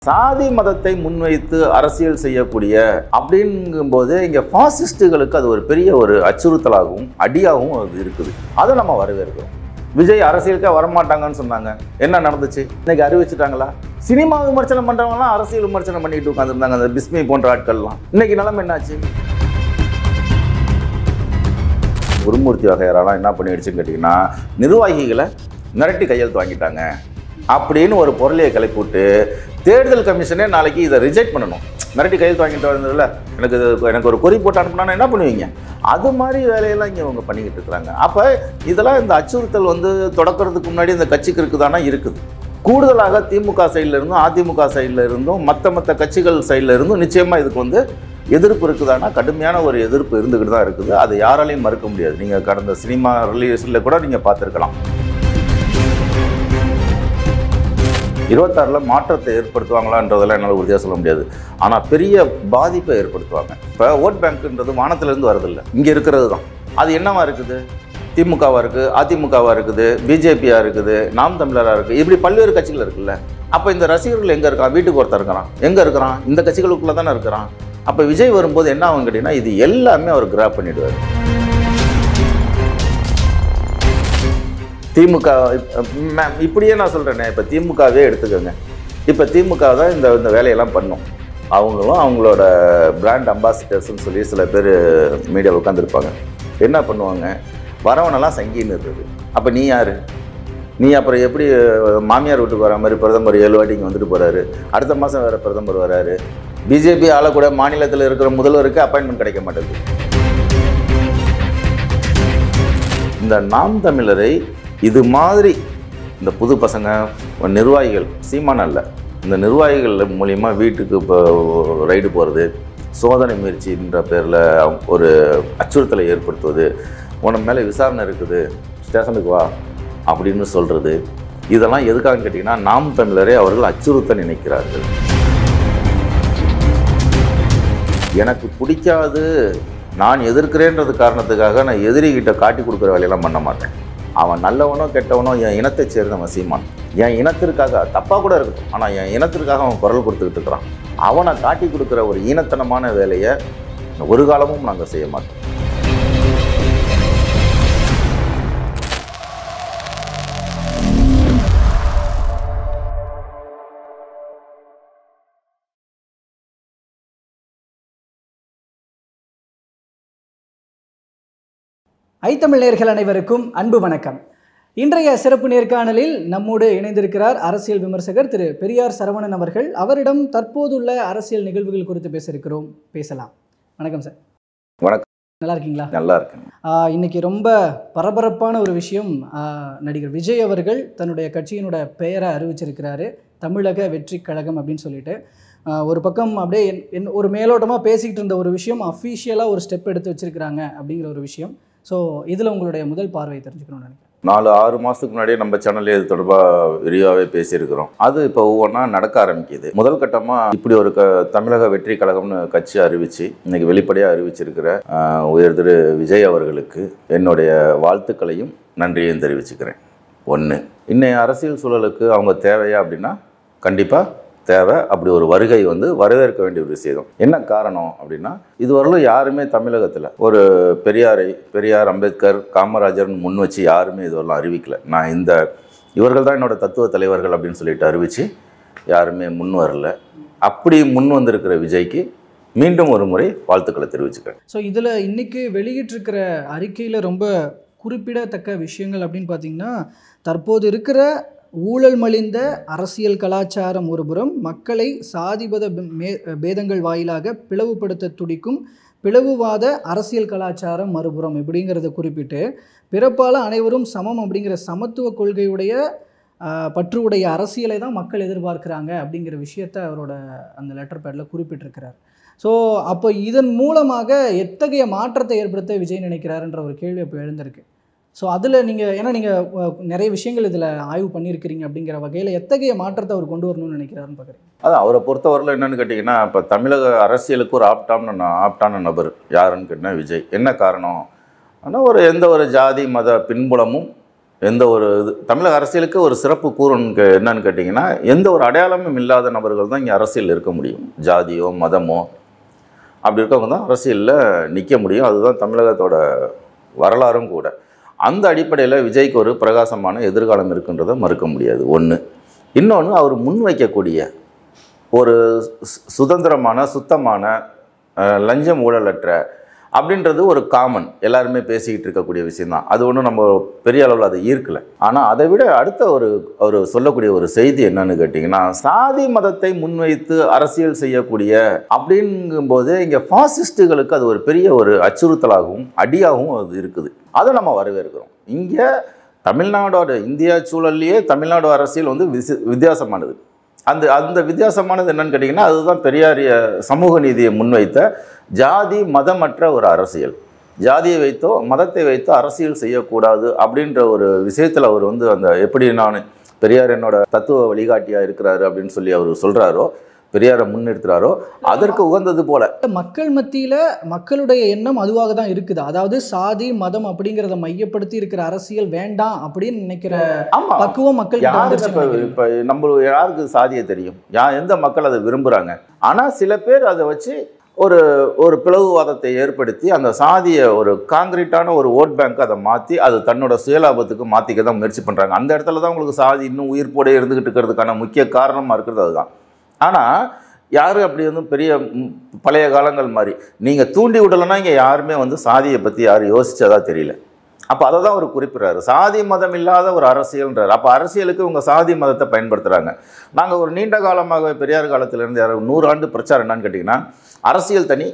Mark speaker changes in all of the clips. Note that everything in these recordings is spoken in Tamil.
Speaker 1: சாதி மதத்தை முன்வைத்து அரசியல் செய்யக்கூடிய அப்படிங்கும்போது இங்கே பாசிஸ்டுகளுக்கு அது ஒரு பெரிய ஒரு அச்சுறுத்தலாகவும் அடியாகவும் அது இருக்குது. அதை நம்ம வரவேற்கிறோம். விஜய் அரசியலுக்கே வரமாட்டாங்கன்னு சொன்னாங்க. என்ன நடந்துச்சு? இன்னைக்கு அறிவிச்சுட்டாங்களா? சினிமா விமர்சனம் பண்ணுறவங்களாம் அரசியல் விமர்சனம் பண்ணிட்டு உட்காந்துருந்தாங்க. அந்த பிஸ்மி போன்ற ஆட்கள்லாம் இன்னைக்கு நிலைமை என்னாச்சு? குருமூர்த்தி வகையறாலாம் என்ன பண்ணிடுச்சுன்னு கேட்டிங்கன்னா, நிர்வாகிகளை மிரட்டி கையெழுத்து வாங்கிட்டாங்க அப்படின்னு ஒரு பொருளையை கிளப்பிவிட்டு தேர்தல் கமிஷனே நாளைக்கு இதை ரிஜெக்ட் பண்ணணும். மிரட்டி கையெழுத்து வாங்கிட்டு வந்ததில்ல, எனக்கு ஒரு கொறி போட்டு அனுப்புனா என்ன பண்ணுவீங்க? அது மாதிரி வேலையெல்லாம் இங்கே அவங்க பண்ணிக்கிட்டு இருக்கிறாங்க. அப்போ இதெல்லாம் இந்த அச்சுறுத்தல் தொடக்கிறதுக்கு முன்னாடி இந்த கட்சிக்கு இருக்குதானா இருக்குது. கூடுதலாக திமுக சைடில் இருந்தும் அதிமுக சைடில் இருந்தும் மற்ற கட்சிகள் சைடில் இருந்தும் நிச்சயமாக இதுக்கு எதிர்ப்பு இருக்குதானா கடுமையான ஒரு எதிர்ப்பு இருந்துக்கிட்டு தான் இருக்குது. அதை யாராலையும் மறுக்க முடியாது. நீங்கள் கடந்த சினிமா ரிலீஸில் கூட நீங்கள் பார்த்துருக்கலாம். 26 மாற்றத்தை ஏற்படுத்துவாங்களான்றதெல்லாம் என்னால் உறுதியாக சொல்ல முடியாது. ஆனால் பெரிய பாதிப்பை ஏற்படுத்துவாங்க. இப்போ ஓட் பேங்க்ன்றது வானத்திலேருந்து வரதில்லை, இங்கே இருக்கிறது தான். அது என்னவா இருக்குது? திமுகவாக இருக்குது, அதிமுகவாக இருக்குது, பிஜேபியாக இருக்குது, நாம் தமிழராக இருக்குது, இப்படி பல்வேறு கட்சிகள் இருக்குல்ல. அப்போ இந்த ரசிகர்கள் எங்கே இருக்கான்? வீட்டுக்கு ஒருத்தர் இருக்கிறான். எங்கே இருக்கிறான்? இந்த கட்சிகளுக்குள்ளே தானே இருக்கிறான். அப்போ விஜய் வரும்போது என்ன ஆகும் கேட்டிங்கன்னா, இது எல்லாமே அவர் கிராப் பண்ணிடுவார். திமுக இப்படியே நான் சொல்கிறேனே, இப்போ திமுகவே எடுத்துக்கோங்க. இப்போ திமுக தான் இந்த வேலையெல்லாம் பண்ணும். அவங்களும் அவங்களோட பிராண்ட் அம்பாசிடர்ஸ்ன்னு சொல்லி சில பேர் மீடியாவில் உட்காந்துருப்பாங்க. என்ன பண்ணுவாங்க? வரவனெல்லாம் சங்கின்னு இருக்குது. அப்போ நீ யார்? நீ அப்புறம் எப்படி மாமியார் வீட்டுக்கு வர மாதிரி பிரதமர் 7 வாட்டி இங்கே வந்துட்டு போகிறாரு. அடுத்த மாதம் வேறு பிரதமர் வராரு. பிஜேபி ஆளக்கூட மாநிலத்தில் இருக்கிற முதல்வருக்கு அப்பாயின்மெண்ட் கிடைக்க மாட்டேங்குது. இந்த நாம் தமிழரை இது மாதிரி இந்த புது பசங்க நிர்வாகிகள், சீமான் அல்ல, இந்த நிர்வாகிகள் மூலிமா வீட்டுக்கு இப்போ ரைடு போகிறது, சோதனை முயற்சின்ற பேரில் ஒரு அச்சுறுத்தலை ஏற்படுத்துவது, உனக்கு மேலே விசாரணை இருக்குது ஸ்டேஷனுக்கு வா அப்படின்னு சொல்கிறது, இதெல்லாம் எதுக்காகன்னு கேட்டிங்கன்னா, நாம் தமிழரை அவர்கள் அச்சுறுத்த நினைக்கிறார்கள். எனக்கு பிடிக்காது, நான் எதிர்க்கிறேன்றது காரணத்துக்காக நான் எதிரிகிட்ட காட்டி கொடுக்குற வேலையெல்லாம் பண்ண மாட்டேன். அவன் நல்லவனோ கெட்டவனோ என் இனத்தை சேர்ந்தவன் சீமான். என் இனத்திற்காக தப்பாக கூட இருக்கட்டும், ஆனால் என் இனத்திற்காக அவன் குரல் கொடுத்துக்கிட்டு இருக்கிறான். அவனை காட்டி கொடுக்குற ஒரு ஈனத்தனமான வேலையை ஒரு காலமும் நாங்கள் செய்ய மாட்டோம்.
Speaker 2: ஐத்தமிழ் நேயர்கள் அனைவருக்கும் அன்பு வணக்கம். இன்றைய சிறப்பு நேர்காணலில் நம்மோடு இணைந்திருக்கிறார் அரசியல் விமர்சகர் திரு பெரியார் சரவணன் அவர்கள். அவரிடம் தற்போதுள்ள அரசியல் நிகழ்வுகள் குறித்து பேசலாம். வணக்கம் சார்.
Speaker 1: வணக்கம்.
Speaker 2: நல்லா இருக்கீங்களா?
Speaker 1: நல்லா இருக்கேன்.
Speaker 2: இன்னைக்கு ரொம்ப பரபரப்பான ஒரு விஷயம். நடிகர் விஜய் அவர்கள் தன்னுடைய கட்சியினோட பெயரை அறிவிச்சிருக்கிறாரு, தமிழக வெற்றி கழகம் அப்படின்னு சொல்லிட்டு. ஒரு பக்கம் அப்படியே ஒரு மேலோட்டமாக பேசிக்கிட்டு இருந்த ஒரு விஷயம் அஃபீஷியலாக ஒரு ஸ்டெப் எடுத்து வச்சிருக்கிறாங்க அப்படிங்கிற ஒரு விஷயம். ஸோ இதில் உங்களுடைய முதல் பார்வையை தெரிஞ்சுக்கணும்னு நினைக்கிறேன். 4-6
Speaker 1: மாதத்துக்கு முன்னாடியே நம்ம சேனல்லே இது தொடர்பாக விரிவாகவே பேசியிருக்கிறோம். அது இப்போ ஒவ்வொன்றா நடக்க ஆரம்பிக்குது. முதல் கட்டமாக இப்படி ஒரு தமிழக வெற்றி கழகம்னு கட்சி அறிவித்து இன்னைக்கு வெளிப்படையாக அறிவிச்சிருக்கிற உயர் திரு விஜய் அவர்களுக்கு என்னுடைய வாழ்த்துக்களையும் நன்றியையும் தெரிவிச்சுக்கிறேன். ஒன்று, இன்னைய அரசியல் சூழலுக்கு அவங்க தேவையா அப்படின்னா கண்டிப்பாக தேவை. அப்படி ஒரு வருகை வரவேற்க வேண்டிய ஒரு விஷயம். என்ன காரணம் அப்படின்னா, இதுவரையிலும் யாருமே தமிழகத்தில் ஒரு பெரியார், அம்பேத்கர், காமராஜர்னு முன் வச்சு யாருமே இதுவரையிலும் அறிவிக்கலை. நான் இவர்கள் தான் என்னோட தத்துவ தலைவர்கள் அப்படின்னு சொல்லிட்டு அறிவித்து யாருமே முன் வரல. அப்படி முன் வந்திருக்கிற விஜய்க்கு மீண்டும் ஒரு முறை வாழ்த்துக்களை தெரிவிச்சுக்கிறேன்.
Speaker 2: ஸோ இதில் இன்றைக்கி வெளியிட்டிருக்கிற அறிக்கையில் ரொம்ப குறிப்பிடத்தக்க விஷயங்கள் அப்படின்னு பார்த்திங்கன்னா, தற்போது இருக்கிற ஊழல் மலிந்த அரசியல் கலாச்சாரம் ஒருபுறம், மக்களை சாதிபத பேதங்கள் வாயிலாக பிளவுபடுத்த துடிக்கும் பிளவுவாத அரசியல் கலாச்சாரம் மறுபுறம் இப்படிங்கிறத குறிப்பிட்டு, பிறப்பால் அனைவரும் சமம் அப்படிங்கிற சமத்துவ கொள்கையுடைய பற்றுடைய அரசியலை தான் மக்கள் எதிர்பார்க்குறாங்க அப்படிங்கிற விஷயத்தை அவரோட அந்த லெட்டர் பேடில் குறிப்பிட்டிருக்கிறார். ஸோ அப்போ இதன் மூலமாக எத்தகைய மாற்றத்தை ஏற்படுத்த விஜய் நினைக்கிறாருன்ற ஒரு கேள்வி அப்போ எழுந்திருக்கு. ஸோ அதில் ஏன்னா நீங்கள் நிறைய விஷயங்கள் இதில் ஆய்வு பண்ணியிருக்கிறீங்க அப்படிங்கிற வகையில் எத்தகைய மாற்றத்தை அவர் கொண்டு வரணும்னு நினைக்கிறாருன்னு பார்க்குறீங்க?
Speaker 1: அதான் அவரை பொறுத்தவரையில் என்னென்னு கேட்டிங்கன்னா, இப்போ தமிழக அரசியலுக்கு ஒரு ஆப்டான நபர் யாருன்னு கேட்டிங்கன்னா விஜய். என்ன காரணம்? ஆனால் எந்த ஒரு ஜாதி மத பின்புலமும் எந்த ஒரு தமிழக அரசியலுக்கு ஒரு சிறப்பு கூறுன்னு என்னன்னு கேட்டிங்கன்னா, எந்த ஒரு அடையாளமும் இல்லாத நபர்கள் தான் இங்கே அரசியல் இருக்க முடியும். ஜாதியோ மதமோ அப்படி இருக்கவங்க தான் அரசியலில் நிற்க முடியும். அதுதான் தமிழகத்தோட வரலாறும் கூட. அந்த அடிப்படையில் விஜய்க்கு ஒரு பிரகாசமான எதிர்காலம் இருக்குன்றதை மறுக்க முடியாது. ஒன்று. இன்னொன்று, அவர் முன்வைக்கக்கூடிய ஒரு சுதந்திரமான, சுத்தமான, லஞ்சம் ஊழலற்ற அப்படின்றது ஒரு காமன், எல்லாருமே பேசிக்கிட்டு இருக்கக்கூடிய விஷயந்தான். அது ஒன்றும் நம்ம பெரிய அளவில் அதை ஈர்க்கலை. ஆனால் அதை விட அடுத்த ஒரு சொல்லக்கூடிய ஒரு செய்தி என்னன்னு கேட்டிங்கன்னா, சாதி மதத்தை முன்வைத்து அரசியல் செய்யக்கூடிய அப்படிங்கும்போது இங்கே ஃபாசிஸ்ட்டுகளுக்கு அது ஒரு பெரிய ஒரு அச்சுறுத்தலாகவும் அடியாகவும் அது இருக்குது. அதை நம்ம வரவேற்கிறோம். இங்கே தமிழ்நாடோட இந்தியா சூழல்லையே தமிழ்நாடு அரசியல் வந்து வித்தியாசமானது. அந்த வித்தியாசமானது என்னன்னு கேட்டிங்கன்னா, அதுதான் பெரியார் சமூக நீதியை முன்வைத்த ஜாதி மதமற்ற ஒரு அரசியல். ஜாதியை வைத்தோ மதத்தை வைத்தோ அரசியல் செய்யக்கூடாது அப்படின்ற ஒரு விஷயத்தில் அவர் வந்து அந்த எப்படி நான் பெரியார் என்னோட தத்துவ வழிகாட்டியாக இருக்கிறாரு அப்படின்னு சொல்லி அவர் சொல்கிறாரோ, பெரியாரை முன்னிறுத்துறாரோ, அதற்கு உகந்தது போல
Speaker 2: மக்கள் மத்தியில் மக்களுடைய எண்ணம் அதுவாக தான் இருக்குது. அதாவது சாதி மதம் அப்படிங்கிறத மையப்படுத்தி இருக்கிற அரசியல் வேண்டாம் அப்படின்னு நினைக்கிற பக்குவம் மக்கள்.
Speaker 1: இப்போ நம்ம யாருக்கு சாதியை தெரியும்? எந்த மக்கள் அதை விரும்புகிறாங்க? ஆனால் சில பேர் அதை வச்சு ஒரு பிளவுவாதத்தை ஏற்படுத்தி அந்த சாதியை ஒரு காங்கிரீட்டான ஒரு ஓட் பேங்க் அதை மாற்றி அது தன்னோட சுயலாபத்துக்கு மாற்றிக்க தான் முயற்சி பண்ணுறாங்க. அந்த இடத்துல தான் உங்களுக்கு சாதி இன்னும் உயிர்ப்போடு இருந்துக்கிட்டு இருக்கிறதுக்கான முக்கிய காரணமாக இருக்கிறது அதுதான். ஆனால் யாரும் அப்படி வந்து பெரிய பழைய காலங்கள் மாதிரி நீங்கள் தூண்டி விடலைன்னா இங்கே யாருமே வந்து சாதியை பற்றி யாரும் யோசிச்சதா தெரியல. அப்போ அதை தான் அவர் குறிப்பிட்றாரு, சாதி மதம் இல்லாத ஒரு அரசியல்ன்றார். அப்போ அரசியலுக்கு உங்கள் சாதி மதத்தை பயன்படுத்துகிறாங்க. நாங்கள் ஒரு நீண்ட காலமாக பெரியார் காலத்திலேருந்து 100 ஆண்டு பிரச்சாரம் என்னன்னு கேட்டிங்கன்னா, அரசியல் தனி,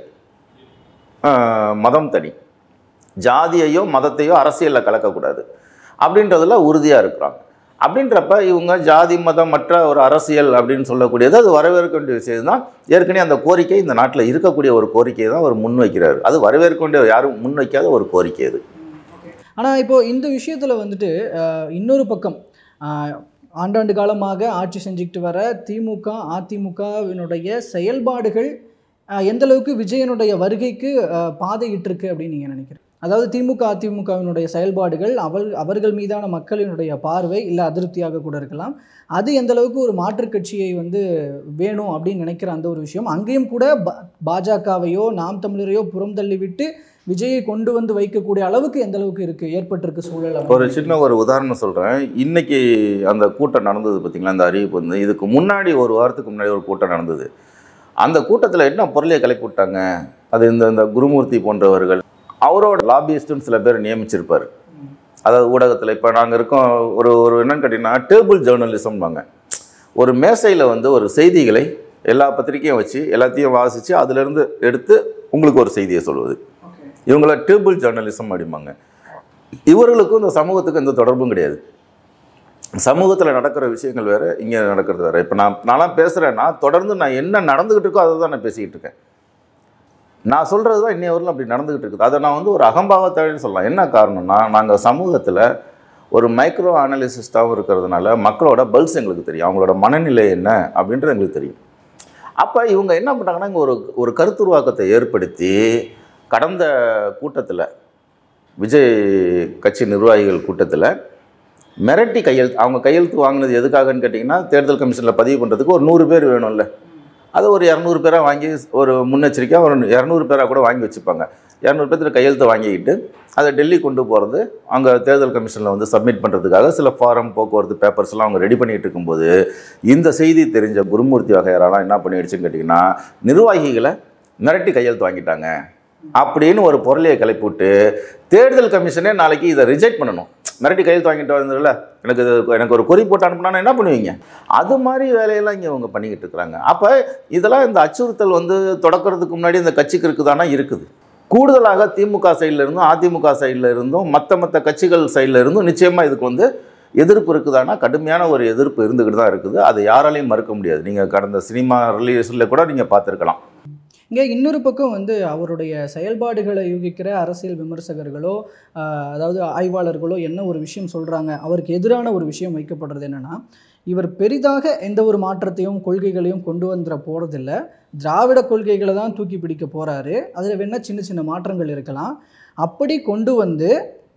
Speaker 1: மதம் தனி, ஜாதியையோ மதத்தையோ அரசியலில் கலக்கக்கூடாது அப்படின்றதுல உறுதியாக இருக்கிறாங்க. அப்படின்றப்ப இவங்க ஜாதி மதம் மற்ற ஒரு அரசியல் அப்படின்னு சொல்லக்கூடியது அது வரவேற்க வேண்டிய விஷயம் தான். ஏற்கனவே அந்த கோரிக்கை இந்த நாட்டில் இருக்கக்கூடிய ஒரு கோரிக்கையை தான் அவர் முன்வைக்கிறார். அது வரவேற்க வேண்டிய யாரும் முன்வைக்காத ஒரு கோரிக்கை அது.
Speaker 2: ஆனால் இப்போது இந்த விஷயத்தில் வந்துட்டு இன்னொரு பக்கம் ஆண்டாண்டு காலமாக ஆட்சி செஞ்சுக்கிட்டு வர திமுக அதிமுகவினுடைய செயல்பாடுகள் எந்தளவுக்கு விஜயனுடைய வருகைக்கு பாதையிட்டிருக்கு அப்படின்னு நீங்கள் நினைக்கிறீங்க? அதாவது திமுக அதிமுகவினுடைய செயல்பாடுகள் அவர்கள் மீதான மக்களினுடைய பார்வை இல்லை அதிருப்தியாக கூட இருக்கலாம். அது எந்த அளவுக்கு ஒரு மாற்றுக் கட்சியை வந்து வேணும் அப்படின்னு நினைக்கிற அந்த ஒரு விஷயம், அங்கேயும் கூட பாஜகவையோ நாம் தமிழரையோ புறம் தள்ளிவிட்டு விஜயை கொண்டு வந்து வைக்கக்கூடிய அளவுக்கு எந்த அளவுக்கு ஏற்பட்டிருக்கு சூழல்?
Speaker 1: ஒரு சின்ன ஒரு உதாரணம் சொல்கிறேன். இன்னைக்கு அந்த கூட்டம் நடந்தது பார்த்தீங்களா, அந்த அறிவிப்பு வந்து இதுக்கு முன்னாடி ஒரு வாரத்துக்கு முன்னாடி ஒரு கூட்டம் நடந்தது. அந்த கூட்டத்தில் என்ன பொருளையை கிளப்பி விட்டாங்க, அது இந்த குருமூர்த்தி போன்றவர்கள் அவரோட லாபியிஸ்ட்டுன்னு சில பேர் நியமிச்சிருப்பார். அதாவது ஊடகத்தில் இப்போ நாங்கள் இருக்கோம் ஒரு என்னன்னு கேட்டிங்கன்னா டேபிள் ஜேர்னலிசம்வாங்க. ஒரு மேசையில் வந்து ஒரு செய்திகளை எல்லா பத்திரிக்கையும் வச்சு எல்லாத்தையும் வாசித்து அதிலிருந்து எடுத்து உங்களுக்கு ஒரு செய்தியை சொல்வது, இவங்கள டேபிள் ஜேர்னலிசம் அப்படிம்பாங்க. இவர்களுக்கும் இந்த சமூகத்துக்கு எந்த தொடர்பும் கிடையாது. சமூகத்தில் நடக்கிற விஷயங்கள் வேறு, இங்கே நடக்கிறது வேறு. இப்போ நான்லாம் பேசுகிறேன்னா தொடர்ந்து நான் என்ன நடந்துக்கிட்டு இருக்கோ அதை தான் நான் பேசிக்கிட்டு இருக்கேன். நான் சொல்கிறது தான் இன்னைய வரலும் அப்படி நடந்துக்கிட்டு இருக்குது. அதை நான் வந்து ஒரு அகம்பாவத்தான்னு சொல்லலாம். என்ன காரணம்னா, நாங்கள் சமூகத்தில் ஒரு மைக்ரோ அனாலிசிஸ்டாகவும் இருக்கிறதுனால மக்களோட பல்ஸ் எங்களுக்கு தெரியும், அவங்களோட மனநிலை என்ன அப்படின்றது எங்களுக்கு தெரியும். அப்போ இவங்க என்ன பண்ணுறாங்கன்னா, இங்கே ஒரு கருத்துருவாக்கத்தை ஏற்படுத்தி கடந்த கூட்டத்தில் விஜய் கட்சி நிர்வாகிகள் கூட்டத்தில் மிரட்டி அவங்க கையெழுத்து வாங்கினது எதுக்காகன்னு கேட்டிங்கன்னா, தேர்தல் கமிஷனில் பதிவு பண்ணுறதுக்கு ஒரு 100 பேர் வேணும்ல. அதை ஒரு 200 பேராக வாங்கி ஒரு முன்னெச்சரிக்கையாக ஒரு 200 பேராக கூட வாங்கி வச்சுப்பாங்க. 200 பேர்த்துல கையெழுத்தை வாங்கிக்கிட்டு அதை டெல்லி கொண்டு போகிறது, அங்கே தேர்தல் கமிஷனில் வந்து சப்மிட் பண்ணுறதுக்காக சில ஃபாரம் போக்குவரத்து பேப்பர்ஸ்லாம் அவங்க ரெடி பண்ணிகிட்டு இருக்கும்போது இந்த செய்தி தெரிஞ்ச குருமூர்த்தி வகையாரெல்லாம் என்ன பண்ணிடுச்சுன்னு கேட்டிங்கன்னா, நிர்வாகிகளை மிரட்டி கையெழுத்து வாங்கிட்டாங்க அப்படின்னு ஒரு பொருளையை கிளப்பி விட்டு தேர்தல் கமிஷனே நாளைக்கு இதை ரிஜெக்ட் பண்ணணும். மிரட்டி கையெழுத்து வாங்கிட்டு வந்ததில்ல, எனக்கு ஒரு கொறி போட்டு அனுப்புனா என்ன பண்ணுவீங்க? அது மாதிரி வேலையெல்லாம் இங்கே அவங்க பண்ணிக்கிட்டு இருக்கிறாங்க. அப்போ இதெல்லாம் இந்த அச்சுறுத்தல் வந்து தொடக்கிறதுக்கு முன்னாடி இந்த கட்சிக்கு இருக்குதானா இருக்குது. கூடுதலாக திமுக சைடில் இருந்தும் அதிமுக சைடில் இருந்தும் மற்ற கட்சிகள் சைடில் இருந்தும் நிச்சயமாக இதுக்கு வந்து எதிர்ப்பு இருக்குதானா, கடுமையான ஒரு எதிர்ப்பு இருந்துக்கிட்டு தான் இருக்குது. அதை யாராலையும் மறுக்க முடியாது. நீங்கள் கடந்த சினிமா ரிலீஸில் கூட நீங்கள் பார்த்துருக்கலாம்.
Speaker 2: இங்கே இன்னொரு பக்கம் வந்து அவருடைய செயல்பாடுகளை யூகிக்கிற அரசியல் விமர்சகர்களோ அதாவது ஆய்வாளர்களோ என்ன ஒரு விஷயம் சொல்கிறாங்க, அவருக்கு எதிரான ஒரு விஷயம் வைக்கப்படுறது என்னென்னா, இவர் பெரிதாக எந்த ஒரு மாற்றத்தையும் கொள்கைகளையும் கொண்டு வந்துட போகிறதில்ல, திராவிட கொள்கைகளை தான் தூக்கி பிடிக்க போகிறாரு. அதில் வேணால் சின்ன சின்ன மாற்றங்கள் இருக்கலாம். அப்படி கொண்டு வந்து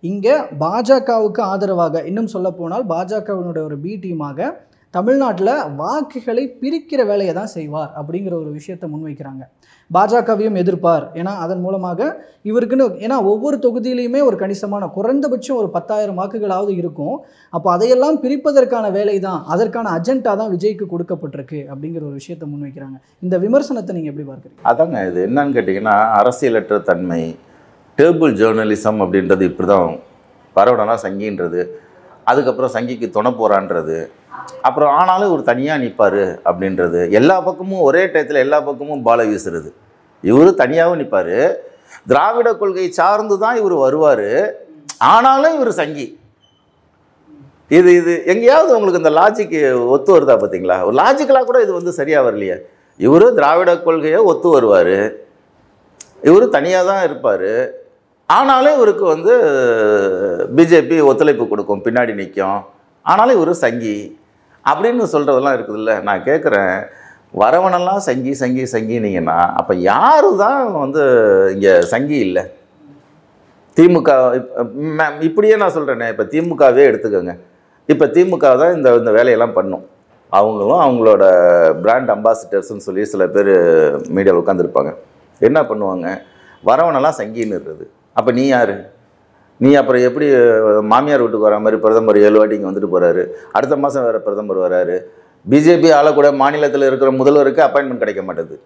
Speaker 2: இங்கே பாஜகவுக்கு ஆதரவாக, இன்னும் சொல்லப்போனால் பாஜகவினுடைய ஒரு பி டீமாக தமிழ்நாட்டில் வாக்குகளை பிரிக்கிற வேலையை தான் செய்வார் அப்படிங்கிற ஒரு விஷயத்தை முன்வைக்கிறாங்க. பாஜகவையும் எதிர்ப்பார், ஏன்னா அதன் மூலமாக இவருக்குன்னு, ஏன்னா ஒவ்வொரு தொகுதியிலையுமே ஒரு கணிசமான குறைந்தபட்சம் ஒரு 10,000 வாக்குகளாவது இருக்கும். அப்போ அதையெல்லாம் பிரிப்பதற்கான வேலை தான், அதற்கான அஜெண்டா தான் விஜய்க்கு கொடுக்கப்பட்டிருக்கு அப்படிங்கிற ஒரு விஷயத்தை முன்வைக்கிறாங்க. இந்த விமர்சனத்தை நீங்கள் எப்படி பார்க்குறீங்க?
Speaker 1: அதாங்க இது என்னன்னு கேட்டிங்கன்னா, அரசியலற்ற தன்மை, டேபிள் ஜேர்னலிசம் அப்படின்றது இப்படி தான். பரவடனா சங்கின்றது, அதுக்கப்புறம் சங்கிக்கு துணை போகிறான்றது, அப்புறம் ஆனாலும் இவர் தனியாக நிற்பார் அப்படின்றது, எல்லா பக்கமும் ஒரே டயத்தில் எல்லா பக்கமும் பாலை வீசுறது. இவர் தனியாகவும் நிற்பார், திராவிட கொள்கை சார்ந்து தான் இவர் வருவார், ஆனாலும் இவர் சங்கி. இது எங்கேயாவது உங்களுக்கு இந்த லாஜிக்கு ஒத்து வருதா பார்த்தீங்களா? ஒரு லாஜிக்கலாக கூட இது சரியாக வரலையே. இவர் திராவிட கொள்கையை ஒத்து வருவார், இவர் தனியாக தான் இருப்பார், ஆனாலும் இவருக்கு பிஜேபி ஒத்துழைப்பு கொடுக்கும், பின்னாடி நிற்கும், ஆனாலும் இவர் சங்கி அப்படின்னு சொல்கிறதெல்லாம் இருக்குதுல்ல. நான் கேட்குறேன், வரவனெல்லாம் சங்கி சங்கி சங்கினீங்கன்னா அப்போ யாரு தான் இங்கே சங்கி இல்லை? திமுக இப்படியே நான் சொல்கிறேனே, இப்போ திமுகவே எடுத்துக்கோங்க. இப்போ திமுக தான் இந்த வேலையெல்லாம் பண்ணும். அவங்களும் அவங்களோட பிராண்ட் அம்பாசிடர்ஸ்ன்னு சொல்லி சில பேர் மீடியாவில் உட்காந்துருப்பாங்க. என்ன பண்ணுவாங்க? வரவனெல்லாம் சங்கின்னு இருக்குது. அப்போ நீ யார்? நீ அப்புறம் எப்படி மாமியார் வீட்டுக்கு வர மாதிரி பிரதமர் 7 வாட்டி இங்கே வந்துட்டு போகிறாரு, அடுத்த மாதம் வேறு பிரதமர் வராரு, பிஜேபி ஆளக்கூட மாநிலத்தில் இருக்கிற முதல்வருக்கு அப்பாயின்மெண்ட் கிடைக்க மாட்டேது.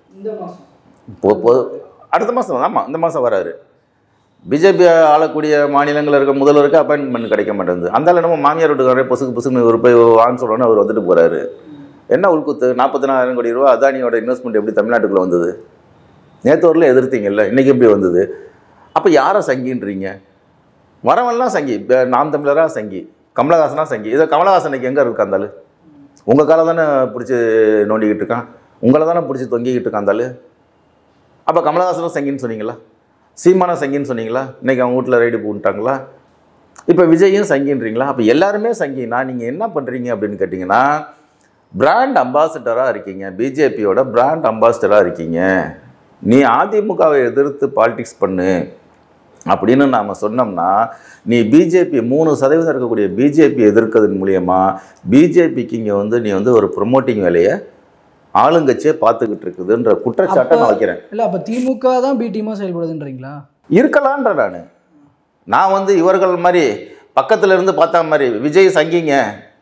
Speaker 1: அடுத்த மாதம், ஆமாம் இந்த மாதம் வராரு, பிஜேபி ஆளக்கூடிய மாநிலங்களில் இருக்கிற முதல்வருக்கு அப்பாயின்மெண்ட் கிடைக்க மாட்டேங்குது. அந்த நம்ம மாமியார் வீட்டுக்கு வர பொசுக்கு ஒரு போய் வான்னு சொல்லணும்னு அவர் வந்துட்டு போகிறாரு. என்ன உள்குத்து? 44,000 கோடி ரூபா அதானியோட இன்வெஸ்ட்மெண்ட் எப்படி தமிழ்நாட்டுக்குள்ளே வந்தது? நேற்று வரல எதிர்த்தீங்கல்ல, இன்றைக்கி எப்படி வந்தது? அப்போ யாரை சங்கின்றீங்க? வரவெல்லாம் சங்கி. நாம் தமிழராக சங்கி, கமலஹாசனாக சங்கி. இதை கமலஹாசனுக்கு எங்கே இருக்காந்தாலு? உங்கள் காலை தானே பிடிச்சி நோண்டிக்கிட்டு இருக்கான், உங்களை தானே பிடிச்சி தொங்கிக்கிட்டு இருக்காந்தாலு. அப்போ கமலஹாசனும் சங்கின்னு சொன்னீங்களா? சீமான சங்கின்னு சொன்னீங்களா? இன்றைக்கி அவங்க வீட்டில் ரைடு போட்டாங்களா? இப்போ விஜயும் சங்கின்றீங்களா? அப்போ எல்லாருமே சங்கினா நீங்கள் என்ன பண்ணுறீங்க அப்படின்னு கேட்டிங்கன்னா, பிராண்ட் அம்பாசிடராக இருக்கீங்க, பிஜேபியோட பிராண்ட் அம்பாசிடராக இருக்கீங்க. நீ அதிமுகவை எதிர்த்து பாலிடிக்ஸ் பண்ணு அப்படின்னு நாம் சொன்னோம்னா, நீ பிஜேபி 3% இருக்கக்கூடிய பிஜேபி எதிர்க்கிறதன் மூலியமாக பிஜேபிக்கு இங்கே நீ ஒரு ப்ரொமோட்டிங் வேலையை ஆளுங்கட்சியே பார்த்துக்கிட்டு இருக்குதுன்ற குற்றச்சாட்டை நான் வைக்கிறேன்.
Speaker 2: இல்லை, அப்போ திமுக தான் பி டீமாக செயல்படுதுன்றீங்களா?
Speaker 1: இருக்கலான்ற நான் இவர்கள் மாதிரி பக்கத்தில் இருந்து பார்த்தா மாதிரி விஜய் சங்கிங்க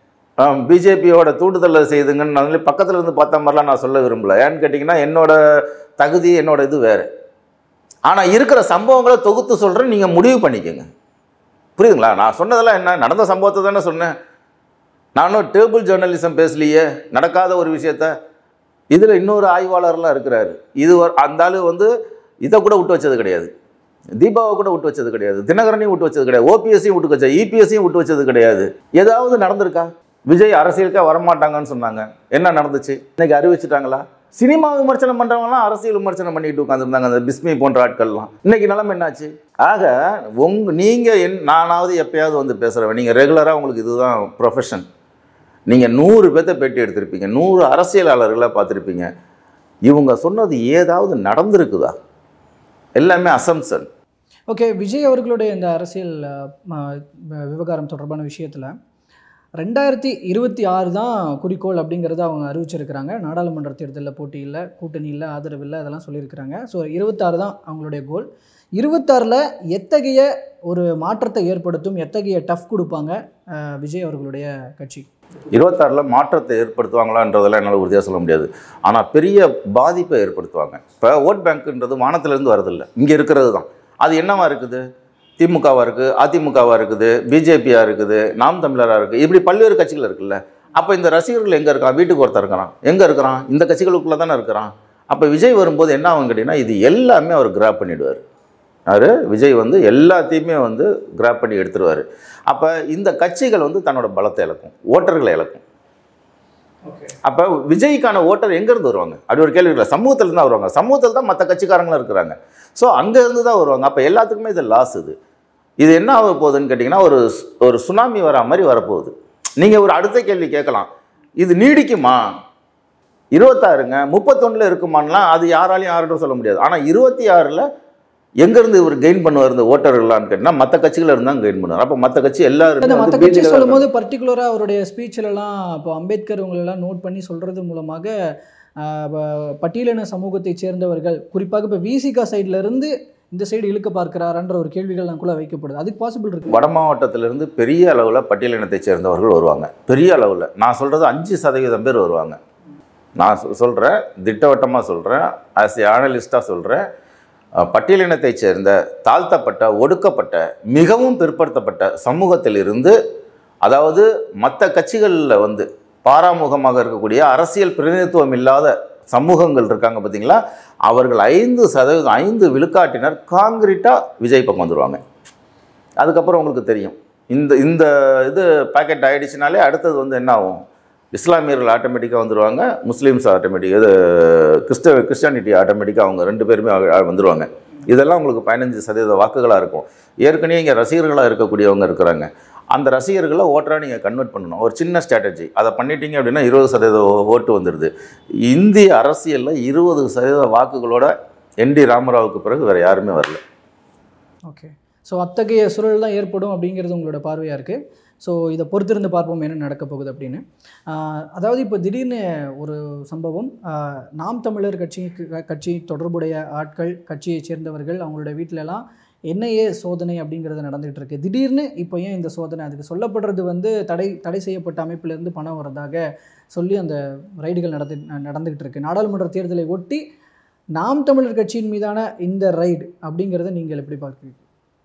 Speaker 1: பிஜேபியோட தூண்டுதலை செய்துங்கன்னு பக்கத்தில் இருந்து பார்த்த மாதிரிலாம் நான் சொல்ல விரும்பலை. ஏன்னு கேட்டிங்கன்னா, என்னோட தகுதி என்னோட இது வேறு. ஆனால் இருக்கிற சம்பவங்களை தொகுத்து சொல்கிறேன், நீங்கள் முடிவு பண்ணிக்கோங்க. புரியுதுங்களா? நான் சொன்னதெல்லாம் என்ன, நடந்த சம்பவத்தை தானே சொன்னேன். நானும் டேபிள் ஜேர்னலிசம் பேசலையே, நடக்காத ஒரு விஷயத்த. இதில் இன்னொரு ஆய்வாளர்லாம் இருக்கிறாரு. அந்த ஆளு இதை கூட விட்டு வச்சது கிடையாது, தீபாவை கூட விட்டு வச்சது கிடையாது, தினகரனையும் விட்டு வச்சது கிடையாது, ஓபிஎஸ்ஸையும் விட்டு வச்சது, இபிஎஸ்ஸையும் விட்டு வச்சது கிடையாது. ஏதாவது நடந்திருக்கா? விஜய் அரசியலுக்காக வரமாட்டாங்கன்னு சொன்னாங்க, என்ன நடந்துச்சு? இன்னைக்கு அறிவிச்சிட்டாங்களா? சினிமா விமர்சனம் பண்ணுறவங்களாம் அரசியல் விமர்சனம் பண்ணிட்டு உட்காந்துருந்தாங்க, அந்த பிஸ்மி போன்ற ஆட்கள்லாம். இன்றைக்கி நிலைமை என்னாச்சு? ஆக நீங்கள் நானாவது எப்பயாவது பேசுகிறவன், நீங்கள் ரெகுலராக உங்களுக்கு இதுதான் ப்ரொஃபஷன். நீங்கள் 100 பேர்த்த பேட்டி எடுத்திருப்பீங்க, 100 அரசியலாளர்களை பார்த்துருப்பீங்க. இவங்க சொன்னது ஏதாவது நடந்திருக்குதா? எல்லாமே அசம்சன்.
Speaker 2: ஓகே, விஜய் அவர்களுடைய இந்த அரசியல் விவகாரம் தொடர்பான விஷயத்தில் 2026 தான் குறிக்கோள் அப்படிங்கிறத அவங்க அறிவிச்சிருக்கிறாங்க. நாடாளுமன்ற தேர்தலில் போட்டி இல்லை, கூட்டணி இல்லை, ஆதரவு இல்லை, அதெல்லாம் சொல்லியிருக்கிறாங்க. ஸோ 26 தான் அவங்களுடைய கோல். 26ல் எத்தகைய ஒரு மாற்றத்தை ஏற்படுத்தும், எத்தகைய டஃப் கொடுப்பாங்க விஜய் அவர்களுடைய கட்சி?
Speaker 1: 26ல் மாற்றத்தை ஏற்படுத்துவாங்களான்றதெல்லாம் என்னால் உறுதியாக சொல்ல முடியாது. ஆனால் பெரிய பாதிப்பை ஏற்படுத்துவாங்க. இப்போ ஓட் பேங்க்குன்றது வானத்திலேருந்து வரதில்லை, இங்கே இருக்கிறது தான். அது என்னவா இருக்குது? திமுகவாக இருக்குது, அதிமுகவாக இருக்குது, பிஜேபியாக இருக்குது, நாம் தமிழராக இருக்குது, இப்படி பல்வேறு கட்சிகள் இருக்குல்ல. அப்போ இந்த ரசிகர்கள் எங்கே இருக்கான்? வீட்டுக்கு ஒருத்தர் இருக்கிறான், எங்கே இருக்கிறான்? இந்த கட்சிகளுக்குள்ளே தானே இருக்கிறான். அப்போ விஜய் வரும்போது என்ன ஆகும் கேட்டிங்கன்னா, இது எல்லாமே அவர் கிராப் பண்ணிவிடுவார். யார்? விஜய் எல்லாத்தையுமே கிராப் பண்ணி எடுத்துருவார். அப்போ இந்த கட்சிகள் தன்னோட பலத்தை இழக்கும், ஓட்டர்களை இழக்கும். அப்போ விஜய்க்கான ஓட்டர் எங்கேருந்து வருவாங்க? அப்படி ஒரு கேள்வி இல்லை. சமூகத்தில் தான் வருவாங்க, சமூகத்தில் தான் மற்ற கட்சிக்காரங்களும் இருக்கிறாங்க. ஸோ அங்கேருந்து தான் வருவாங்க. அப்போ எல்லாத்துக்குமே இது லாஸ். இது என்ன ஆக போகுதுன்னு கேட்டிங்கன்னா, ஒரு சுனாமி வரா மாதிரி வரப்போகுது. நீங்கள் ஒரு அடுத்த கேள்வி கேட்கலாம், இது நீடிக்குமா? 26ங்க, 31ல் இருக்குமான்லாம் அது யாராலையும் யார்கிட்டும் சொல்ல முடியாது. ஆனால் 26ல் எங்கேருந்து இவர் கெயின் பண்ணுவார் இந்த ஓட்டர்கள்லான்னு கேட்டால் மற்ற கட்சிகள் இருந்தால் கெயின் பண்ணுவார். அப்போ மற்ற கட்சி எல்லாரும்
Speaker 2: மற்ற கட்சி சொல்லும் போது பர்டிகுலராக அவருடைய ஸ்பீச்சிலலாம் இப்போ அம்பேத்கர் உங்களெல்லாம் நோட் பண்ணி சொல்கிறது மூலமாக பட்டியலின சமூகத்தை சேர்ந்தவர்கள் குறிப்பாக இப்போ விசிகா சைட்லேருந்து இந்த சைடு இழுக்க பார்க்கிறாரன்ற ஒரு கேள்விகள்லாம் கூட வைக்கப்படுது. அதுக்கு பாசிபிள் இருக்குது.
Speaker 1: வட மாவட்டத்திலிருந்து பெரிய அளவில் பட்டியலினத்தை சேர்ந்தவர்கள் வருவாங்க. பெரிய அளவில் நான் சொல்கிறது 5% பேர் வருவாங்க. நான் சொல்கிறேன், திட்டவட்டமாக சொல்கிறேன், ஆஸ் ஏ ஆனலிஸ்டாக சொல்கிறேன். பட்டியலினத்தை சேர்ந்த தாழ்த்தப்பட்ட, ஒடுக்கப்பட்ட, மிகவும் பிற்படுத்தப்பட்ட சமூகத்திலிருந்து, அதாவது மற்ற கட்சிகளில் வந்து பாராமுகமாக இருக்கக்கூடிய அரசியல் பிரதிநிதித்துவம் இல்லாத சமூகங்கள் இருக்காங்க பார்த்தீங்களா, அவர்கள் 5% 5 விழுக்காட்டினர் காங்கிரீட்டாக விஜய் பக்கம் வந்துடுவாங்க. அதுக்கப்புறம் உங்களுக்கு தெரியும், இந்த இது பேக்கெட் ஆகிடுச்சினாலே அடுத்தது வந்து என்ன ஆகும், இஸ்லாமியர்கள் ஆட்டோமேட்டிக்காக வந்துடுவாங்க, முஸ்லீம்ஸ் ஆட்டோமேட்டிக்காக, இது கிறிஸ்டியானிட்டி ஆட்டோமேட்டிக்காக அவங்க 2 பேருமே வந்துடுவாங்க. இதெல்லாம் உங்களுக்கு 15% வாக்குகளாக இருக்கும். ஏற்கனவே இங்கே ரசிகர்களாக இருக்கக்கூடியவங்க இருக்கிறாங்க. அந்த ரசிகர்களை ஓட்டராக நீங்கள் கன்வெர்ட் பண்ணணும். ஒரு சின்ன ஸ்ட்ராட்டஜி, அதை பண்ணிட்டீங்க அப்படின்னா 20% ஓட்டு வந்துடுது. இந்திய அரசியலில் 20% வாக்குகளோட என்டி ராமராவுக்கு பிறகு வேறு யாருமே வரல.
Speaker 2: ஓகே, ஸோ அத்தகைய சூழல் தான் ஏற்படும் அப்படிங்கிறது உங்களோட பார்வையாக இருக்குது. ஸோ இதை பொறுத்திருந்து பார்ப்போம் என்ன நடக்க போகுது அப்படின்னு. அதாவது இப்போ திடீர்னு ஒரு சம்பவம், நாம் தமிழர் கட்சி தொடர்புடைய ஆட்கள், கட்சியை சேர்ந்தவர்கள், அவங்களோட வீட்டிலலாம் என்ஐஏ சோதனை அப்படிங்கிறது நடந்துகிட்டு இருக்குது. திடீர்னு இப்போ ஏன் இந்த சோதனை? அதுக்கு சொல்லப்படுறது வந்து தடை செய்யப்பட்ட அமைப்பிலிருந்து பணம் வரதாக சொல்லி அந்த ரைடுகள் நடந்துகிட்டு இருக்குது. நாடாளுமன்ற தேர்தலை ஒட்டி நாம் தமிழர் கட்சியின் மீதான இந்த ரைடு அப்படிங்கிறத நீங்கள் எப்படி பார்க்குறீங்க?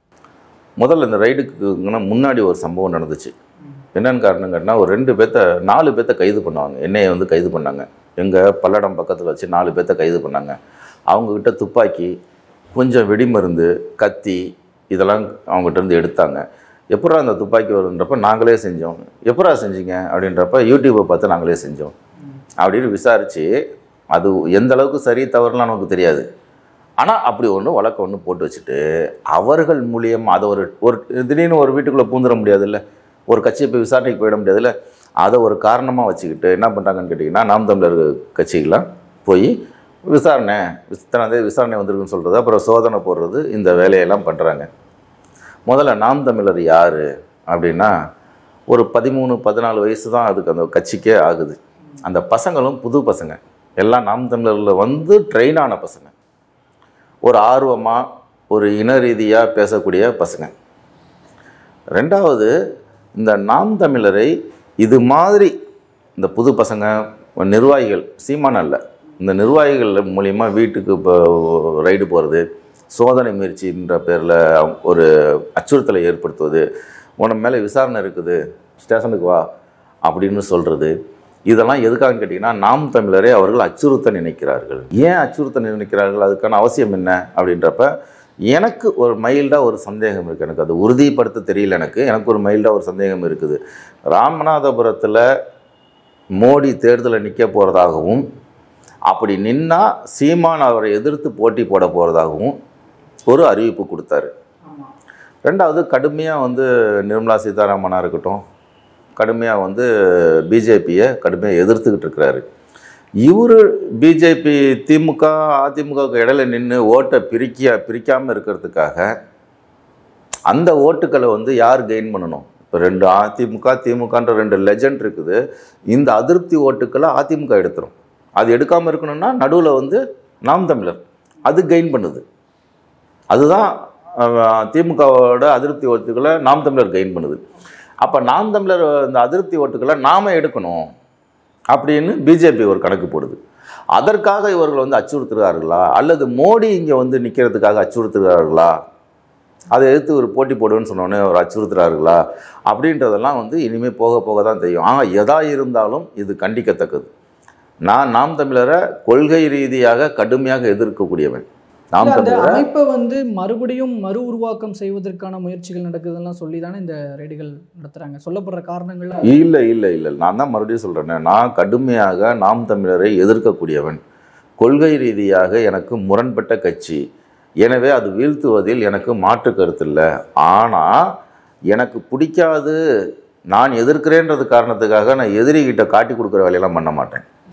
Speaker 1: முதல்ல இந்த ரைடுக்கு முன்னாடி ஒரு சம்பவம் நடந்துச்சு. என்னென்னு காரணம் கேட்டால், ஒரு 4 பேர்த்த கைது பண்ணுவாங்க. என்ஐஏ வந்து கைது பண்ணாங்க. எங்கள் பல்லடம் பக்கத்தில் வச்சு 4 பேர்த்த கைது பண்ணாங்க. அவங்கக்கிட்ட துப்பாக்கி, கொஞ்சம் வெடிமருந்து, கத்தி இதெல்லாம் அவங்ககிட்ட எடுத்தாங்க. எப்படா அந்த துப்பாக்கி வருன்றப்ப நாங்களே செஞ்சோம். எப்படா செஞ்சீங்க அப்படின்றப்ப யூடியூப்பை பார்த்து நாங்களே செஞ்சோம் அப்படின்னு விசாரித்து, அது எந்த அளவுக்கு சரி தவறுலாம் நமக்கு தெரியாது. ஆனால் அப்படி வழக்கம் போட்டு வச்சுட்டு அவர்கள் மூலியமாக அதை ஒரு திடீர்னு ஒரு வீட்டுக்குள்ளே பூந்துட முடியாதுல்ல, ஒரு கட்சியை போய் விசாரணைக்கு போயிட முடியாதுல்ல, அதை ஒரு காரணமாக வச்சுக்கிட்டு என்ன பண்ணுறாங்கன்னு கேட்டிங்கன்னா, நாம் தமிழர் கட்சிகளாம் போய் விசாரணை வந்திருக்குன்னு சொல்கிறது, அப்புறம் சோதனை போடுறது, இந்த வேலையெல்லாம் பண்ணுறாங்க. முதல்ல நாம் தமிழர் யார் அப்படின்னா, ஒரு 13-14 வயசு தான் அதுக்கு அந்த கட்சிக்கே ஆகுது. அந்த பசங்களும் புது பசங்க, எல்லாம் நாம் தமிழரில் வந்து ட்ரெயின் ஆன பசங்க, ஒரு ஆர்வமாக ஒரு இன ரீதியாக பேசக்கூடிய பசங்க. ரெண்டாவது, இந்த நாம் தமிழரை இது மாதிரி இந்த புது பசங்க நிர்வாகிகள், சீமான் அல்ல, இந்த நிர்வாகிகள் மூலிமா வீட்டுக்கு இப்போ ரைடு போகிறது, சோதனை முயற்சின்ற பேரில் ஒரு அச்சுறுத்தலை ஏற்படுத்துவது, உனக்கு மேலே விசாரணை இருக்குது ஸ்டேஷனுக்கு வா அப்படின்னு சொல்கிறது, இதெல்லாம் எதுக்காகன்னு கேட்டிங்கன்னா, நாம் தமிழரை அவர்கள் அச்சுறுத்த நினைக்கிறார்கள். ஏன் அச்சுறுத்த நினைக்கிறார்கள், அதுக்கான அவசியம் என்ன அப்படின்றப்ப எனக்கு ஒரு மைல்டாக ஒரு சந்தேகம் இருக்குது. எனக்கு அது உறுதிப்படுத்த தெரியல. எனக்கு ஒரு மைல்டாக ஒரு சந்தேகம் இருக்குது. ராமநாதபுரத்தில் மோடி தேர்தலை நிற்க போகிறதாகவும், அப்படி நின்னால் சீமான் அவரை எதிர்த்து போட்டி போட போகிறதாகவும் ஒரு அறிவிப்பு கொடுத்தாரு. ரெண்டாவது, கடுமையாக வந்து நிர்மலா சீதாராமனாக இருக்கட்டும், கடுமையாக பிஜேபியை கடுமையாக எதிர்த்துக்கிட்டு இருக்கிறாரு. இவர் பிஜேபி திமுக அதிமுகவுக்கு இடையில நின்று ஓட்டை பிரிக்காமல் இருக்கிறதுக்காக அந்த ஓட்டுக்களை யார் கெயின் பண்ணணும்? இப்போ 2 அதிமுக திமுகன்ற 2 லெஜண்ட் இருக்குது. இந்த அதிருப்தி ஓட்டுக்களை அதிமுக எடுத்துரும். அது எடுக்காமல் இருக்கணும்னா நடுவில் நாம் தமிழர் அது கெயின் பண்ணுது. அதுதான் திமுகவோட அதிருப்தி ஓட்டுக்களை நாம் தமிழர் கெயின் பண்ணுது. அப்போ நாம் தமிழர் இந்த அதிருப்தி ஓட்டுக்களை நாம் எடுக்கணும் அப்படின்னு பிஜேபி ஒரு கணக்கு போடுது. அதற்காக இவர்கள் அச்சுறுத்துகிறார்களா, அல்லது மோடி இங்கே நிற்கிறதுக்காக அச்சுறுத்துகிறார்களா, அதை எதிர்த்து ஒரு போட்டி போடுவேன்னு சொன்னோன்னே ஒரு அச்சுறுத்துகிறார்களா அப்படின்றதெல்லாம் இனிமேல் போக போக தான் தெரியும். எதா இருந்தாலும் இது கண்டிக்கத்தக்கது. நாம் தமிழரை கொள்கை ரீதியாக கடுமையாக எதிர்க்கக்கூடியவன்.
Speaker 2: அமைப்பை மறுபடியும் மறு உருவாக்கம் செய்வதற்கான முயற்சிகள் நடக்குதுலாம் சொல்லி தானே இந்த ரெடிகள் நடத்துகிறாங்க. சொல்லப்படுற காரணங்கள்
Speaker 1: இல்லை நான் தான் மறுபடியும் சொல்கிறேன். நான் கடுமையாக நாம் தமிழரை எதிர்க்கக்கூடியவன். கொள்கை ரீதியாக எனக்கு முரண்பட்ட கட்சி. எனவே அது வீழ்த்துவதில் எனக்கு மாற்று கருத்து இல்லை. ஆனால் எனக்கு பிடிக்காது, நான் எதிர்க்கிறேன்றது காரணத்துக்காக நான் எதிரிகிட்ட காட்டி கொடுக்குற வேலையெல்லாம் பண்ண மாட்டேன்.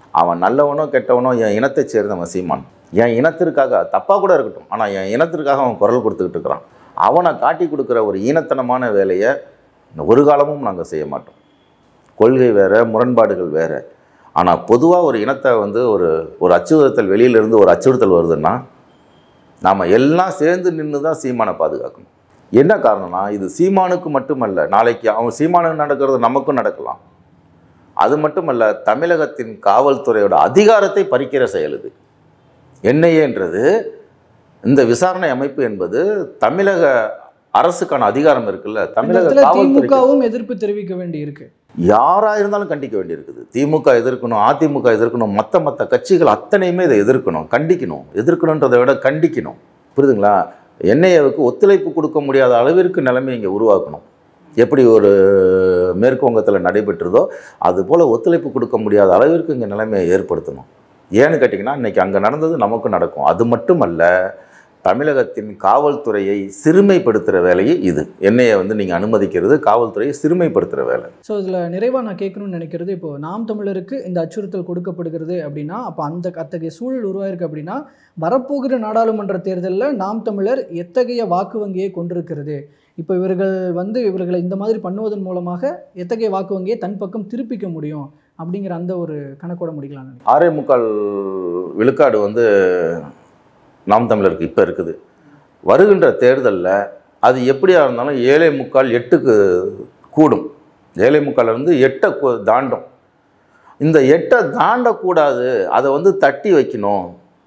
Speaker 1: அவன் நல்லவனோ கெட்டவனோ என் இனத்தை சேர்ந்தவன் சீமான். என் இனத்திற்காக தப்பாக கூட இருக்கட்டும், ஆனால் என் இனத்திற்காக அவன் குரல் கொடுத்துக்கிட்டு இருக்கிறான். அவனை காட்டி கொடுக்குற ஒரு ஈனத்தனமான வேலையை ஒரு காலமும் நாங்கள் செய்ய மாட்டோம். கொள்கை வேறு, முரண்பாடுகள் வேறு. ஆனால் பொதுவாக ஒரு இனத்தை வந்து ஒரு அச்சுறுத்தல், வெளியிலேருந்து ஒரு அச்சுறுத்தல் வருதுன்னா நாம் எல்லாம் சேர்ந்து நின்று தான் சீமானை பாதுகாக்கணும். என்ன காரணம்னா, இது சீமானுக்கு மட்டுமல்ல, நாளைக்கு அவன் சீமானுக்கு நடக்கிறது நமக்கும் நடக்கலாம். அது மட்டுமல்ல, தமிழகத்தின் காவல்துறையோட அதிகாரத்தை பறிக்கிற செயல் இது. என்ஐஏன்றது, இந்த விசாரணை அமைப்பு என்பது தமிழக அரசுக்கான அதிகாரம் இருக்குல்ல, தமிழக
Speaker 2: திமுகவும் எதிர்ப்பு தெரிவிக்க வேண்டி இருக்கு.
Speaker 1: யாரா இருந்தாலும் கண்டிக்க வேண்டி இருக்குது. திமுக எதிர்க்கணும், அதிமுக எதிர்க்கணும், மற்ற கட்சிகள் அத்தனையுமே இதை எதிர்க்கணும், கண்டிக்கணும். எதிர்க்கணுன்றதை விட கண்டிக்கணும். புரியுதுங்களா? என்ஐஏவுக்கு ஒத்துழைப்பு கொடுக்க முடியாத அளவிற்கு நிலைமை இங்கே உருவாக்கணும். எப்படி ஒரு மேற்கு வங்கத்தில் நடைபெற்றதோ அதுபோல் ஒத்துழைப்பு கொடுக்க முடியாத அளவிற்கு இங்கே நிலைமையை ஏற்படுத்தணும். ஏன்னு கேட்டிங்கன்னா, இன்றைக்கி அங்கே நடந்தது நமக்கும் நடக்கும். அது மட்டுமல்ல, தமிழகத்தின் காவல்துறையை சிறுமைப்படுத்துகிற வேலையை இது. என்ஐஏ வந்து நீங்கள் அனுமதிக்கிறது காவல்துறையை சிறுமைப்படுத்துகிற வேலை.
Speaker 2: ஸோ இதில் நிறைவாக நான் கேட்கணும்னு நினைக்கிறது, இப்போது நாம் தமிழருக்கு இந்த அச்சுறுத்தல் கொடுக்கப்படுகிறது அப்படின்னா, அப்போ அத்தகைய சூழல் உருவாயிருக்கு அப்படின்னா, வரப்போகிற நாடாளுமன்ற தேர்தலில் நாம் தமிழர் எத்தகைய வாக்கு வங்கியை கொண்டிருக்கிறது? இப்போ இவர்களை இந்த மாதிரி பண்ணுவதன் மூலமாக எத்தகைய வாக்கு வங்கியை தன் பக்கம் திருப்பிக்க முடியும் அப்படிங்கிற அந்த ஒரு கணக்கோட முடிக்கலாம்.
Speaker 1: 6.25 விழுக்காடு வந்து நாம் தமிழருக்கு இப்போ இருக்குது. வருகின்ற தேர்தலில் அது எப்படியா இருந்தாலும் 7.25 8க்கு கூடும். 7.25 8 தாண்டும். இந்த 8 தாண்டக்கூடாது, அதை வந்து தட்டி வைக்கணும்.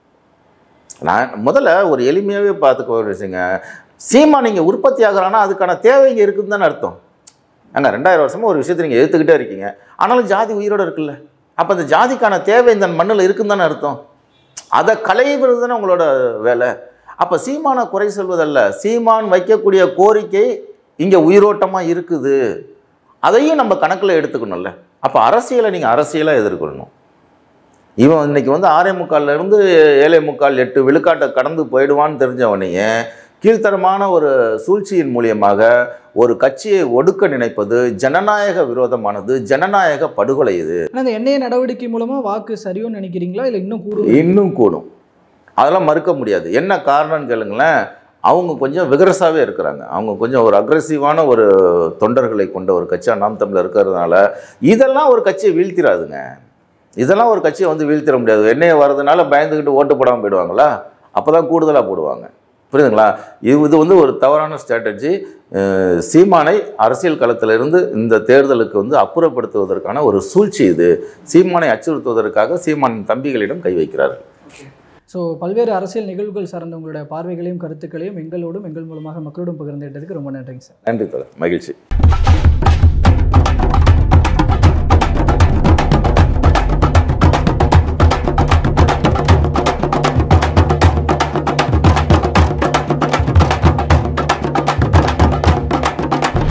Speaker 1: நான் முதல்ல ஒரு எளிமையாகவே பார்த்துக்க ஒரு விஷயங்க, சீமா நீங்கள் உற்பத்தி ஆகிறான்னா அதுக்கான தேவை இங்கே இருக்குதுன்னு தானே அர்த்தம். ஏங்க 2000 வருஷமாக ஒரு விஷயத்தை நீங்கள் எடுத்துக்கிட்டே இருக்கீங்க, ஆனாலும் ஜாதி உயிரோடு இருக்குல்ல. அப்போ அந்த ஜாதிக்கான தேவை இந்த மண்ணில் இருக்குன்னு தானே அர்த்தம். அதை களைவது தானே உங்களோட வேலை. அப்போ சீமானை குறை சொல்வதல்ல, சீமான் வைக்கக்கூடிய கோரிக்கை இங்கே உயிரோட்டமாக இருக்குது, அதையும் நம்ம கணக்கில் எடுத்துக்கணும்ல. அப்போ அரசியலை நீங்கள் அரசியலாக எதிர்கொள்ளணும். இவன் இன்றைக்கி வந்து 6.25 7.25 8 விழுக்காட்டை கடந்து போயிடுவான்னு தெரிஞ்சவனையே கீழ்த்தரமான ஒரு சூழ்ச்சியின் மூலியமாக ஒரு கட்சியை ஒடுக்க நினைப்பது ஜனநாயக விரோதமானது, ஜனநாயக படுகொலை இது.
Speaker 2: அந்த என்ஐஏ நடவடிக்கை மூலமாக வாக்கு சரியோன்னு நினைக்கிறீங்களா, இல்லை இன்னும் கூடும்?
Speaker 1: இன்னும் கூடும், அதெல்லாம் மறுக்க முடியாது. என்ன காரணம்னு கேளுங்களேன், அவங்க கொஞ்சம் விகரசாகவே இருக்கிறாங்க. அவங்க கொஞ்சம் ஒரு அக்ரெசிவான ஒரு தொண்டர்களை கொண்ட ஒரு கட்சியாக நாம் தமிழர் இருக்கிறதுனால இதெல்லாம் ஒரு கட்சியை வீழ்த்திடாதுங்க. இதெல்லாம் ஒரு கட்சியை வந்து வீழ்த்திட முடியாது. என்ஐஏ வர்றதுனால பயந்துக்கிட்டு ஓட்டு போடாமல் போயிடுவாங்களா? அப்போ தான் கூடுதலாக போடுவாங்க. புரியுதுங்களா? இது வந்து ஒரு தவறான ஸ்ட்ராட்டஜி. சீமானை அரசியல் களத்திலிருந்து இந்த தேர்தலுக்கு வந்து அப்புறப்படுத்துவதற்கான ஒரு சூழ்ச்சி இது. சீமானை அச்சுறுத்துவதற்காக சீமானின் தம்பிகளிடம் கை வைக்கிறார்கள்.
Speaker 2: ஸோ பல்வேறு அரசியல் நிகழ்வுகள் சார்ந்த உங்களுடைய பார்வைகளையும் கருத்துக்களையும் எங்களோடும் எங்கள் மூலமாக மக்களோடும் பகிர்ந்துட்டதுக்கு ரொம்ப நன்றிங்க சார்.
Speaker 1: நன்றி தோழர், மகிழ்ச்சி.